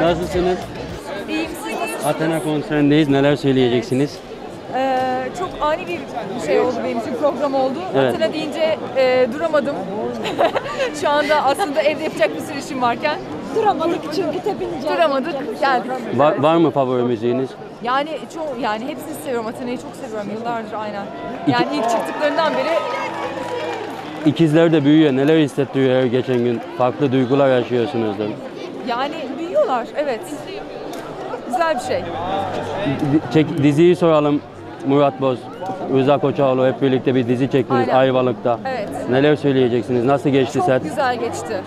Nasılsınız? İyiyim, siz nasılsınız? Athena konserindeyiz. Neler söyleyeceksiniz? Çok ani bir şey oldu benim için, program oldu. Evet. Athena deyince duramadım. Şu anda aslında evde yapacak bir sürü işim varken Duramadık çünkü tepince. duramadık, geldik. Var mı favori müziğiniz? Yani hepsini seviyorum. Athena'yı çok seviyorum yıllardır aynen. Yani ilk çıktıklarından beri İkizler de büyüyor. Neler hissettiriyor her geçen gün? Farklı duygular yaşıyorsunuzdur. yani büyüyorlar, evet. Güzel bir şey. Diziyi soralım. Murat Boz, Rıza Koçoğlu hep birlikte bir dizi çektiniz Aynen. Ayvalık'ta. Evet. Neler söyleyeceksiniz? Nasıl geçti set? Çok güzel geçti.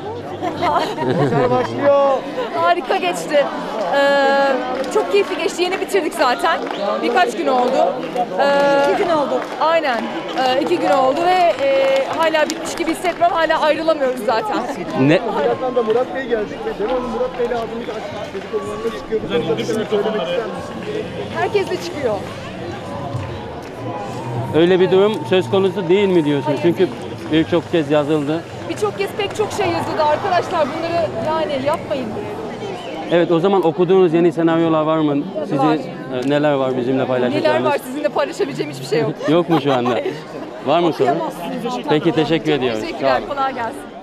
Harika geçti. Çok keyifli geçti. Yeni bitirdik zaten. Birkaç gün oldu. 2 gün oldu. Aynen. 2 gün oldu ve hala bitmiş gibi hissetmiyorum. Hala ayrılamıyoruz zaten. Ne? Birazdan da Murat Bey gelecek ve devamlı Murat Bey'le abimiz açık dedikodularında çıkıyor. Bu konuda söylemek ister misiniz? Herkes de çıkıyor. Öyle bir durum söz konusu değil mi diyorsun? Çünkü birçok kez yazıldı. Birçok kez pek çok şey yazıldı. Arkadaşlar bunları yani yapmayın. Evet, o zaman okuduğunuz yeni senaryolar var mı? Var. Neler var bizimle paylaşacağınız? Neler var, sizinle paylaşabileceğim hiçbir şey yok. Yok mu şu anda? Var mı sorun? Peki, teşekkür ediyoruz. Sağ Teşekkürler. olun. Kolay gelsin.